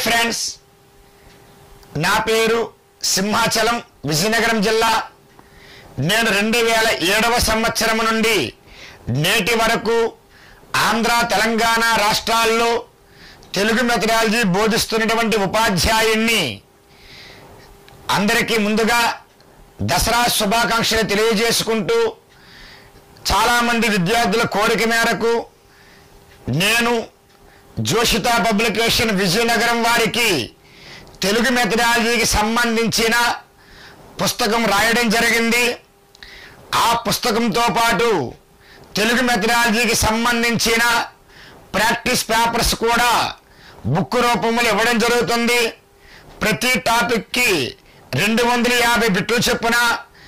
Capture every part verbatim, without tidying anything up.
Friends, నా పేరు సింహాచలం విజయనగరం జిల్లా. నేను రెండు వేల ఏడవ సంవత్సరం నుండి నేటి వరకు ఆంధ్ర తెలంగాణ రాష్ట్రాల్లో తెలుగు మెథడాలజీ బోధిస్తున్నటువంటి ఉపాధ్యాయుణ్ణి. అందరికీ ముందుగా దసరా శుభాకాంక్షలు తెలియజేసుకుంటూ, చాలామంది విద్యార్థుల కోరిక మేరకు నేను జోషిత పబ్లికేషన్ విజయనగరం వారికి తెలుగు మెథడాలజీకి సంబంధించిన పుస్తకం రాయడం జరిగింది. ఆ పుస్తకంతో పాటు తెలుగు మెథడాలజీకి సంబంధించిన ప్రాక్టీస్ పేపర్స్ కూడా బుక్ రూపంలో ఇవ్వడం జరుగుతుంది. ప్రతి టాపిక్కి రెండు వందల యాభై బిట్లు చొప్పున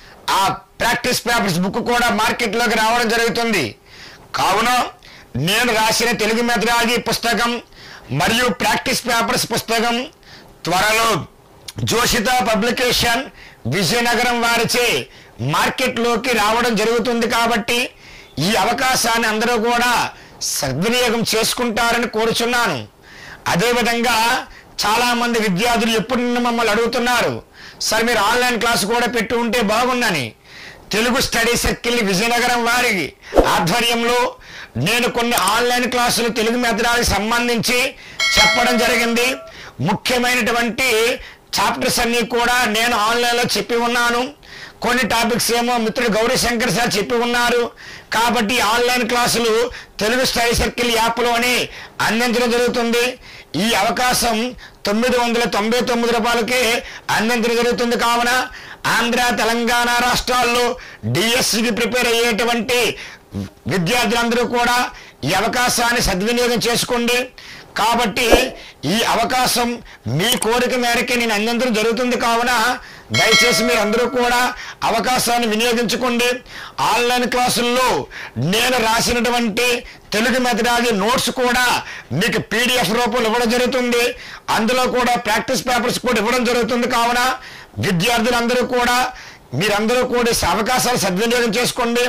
ఆ ప్రాక్టీస్ పేపర్స్ బుక్ కూడా మార్కెట్లోకి రావడం జరుగుతుంది. కావున నేను రాసిన తెలుగు మెథడాలజీ పుస్తకం మరియు ప్రాక్టీస్ పేపర్స్ పుస్తకం త్వరలో జోషిత పబ్లికేషన్ విజయనగరం వారిచే మార్కెట్లోకి రావడం జరుగుతుంది. కాబట్టి ఈ అవకాశాన్ని అందరూ కూడా సద్వినియోగం చేసుకుంటారని కోరుచున్నాను. అదేవిధంగా చాలామంది విద్యార్థులు ఎప్పుడు మమ్మల్ని అడుగుతున్నారు, సార్ మీరు ఆన్లైన్ క్లాసు కూడా పెట్టి ఉంటే బాగుందని. తెలుగు స్టడీ సర్కిల్ విజయనగరం వారి ఆధ్వర్యంలో నేను కొన్ని ఆన్లైన్ క్లాసులు తెలుగు మెథడాలజీకి సంబంధించి చెప్పడం జరిగింది. ముఖ్యమైనటువంటి చాప్టర్స్ అన్నీ కూడా నేను ఆన్లైన్లో చెప్పి ఉన్నాను. కొన్ని టాపిక్స్ ఏమో మిత్రుడు గౌరీశంకర్ సార్ చెప్పి ఉన్నారు. కాబట్టి ఆన్లైన్ క్లాసులు తెలుగు స్టడీ సర్కిల్ యాప్లోనే అందించడం జరుగుతుంది. ఈ అవకాశం తొమ్మిది వందల తొంభై తొమ్మిది రూపాయలకే అందించడం జరుగుతుంది. కావున ఆంధ్ర తెలంగాణ రాష్ట్రాల్లో డిఎస్సికి ప్రిపేర్ అయ్యేటువంటి విద్యార్థులందరూ కూడా ఈ అవకాశాన్ని సద్వినియోగం చేసుకోండి. కాబట్టి ఈ అవకాశం మీ కోరిక మేరకే నేను అందించడం జరుగుతుంది. కావున దయచేసి మీరు అందరూ కూడా అవకాశాన్ని వినియోగించుకోండి. ఆన్లైన్ క్లాసుల్లో నేను రాసినటువంటి తెలుగు మెథడాలజీ నోట్స్ కూడా మీకు పీడిఎఫ్ రూపంలో ఇవ్వడం జరుగుతుంది. అందులో కూడా ప్రాక్టీస్ పేపర్స్ కూడా ఇవ్వడం జరుగుతుంది. కావున విద్యార్థులందరూ కూడా మీరందరూ కూడా అవకాశాలు సద్వినియోగం చేసుకోండి.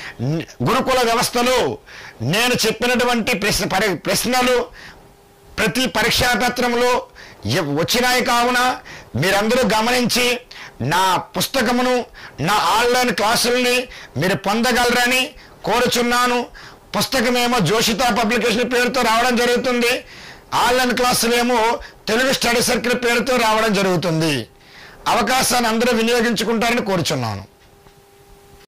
గురుకుల వ్యవస్థలో నేను చెప్పినటువంటి ప్రశ్న ప్రశ్నలు ప్రతి పరీక్షా పత్రంలో వచ్చినాయి. కావున మీరందరూ గమనించి నా పుస్తకమును, నా ఆన్లైన్ క్లాసుల్ని మీరు పొందగలరని కోరుచున్నాను. పుస్తకమేమో జోషిత పబ్లికేషన్ పేరుతో రావడం జరుగుతుంది. ఆన్లైన్ క్లాసులేమో తెలుగు స్టడీ సర్కిల్ పేరుతో రావడం జరుగుతుంది. అవకాశాన్ని అందరూ వినియోగించుకుంటారని కోరుచున్నాను.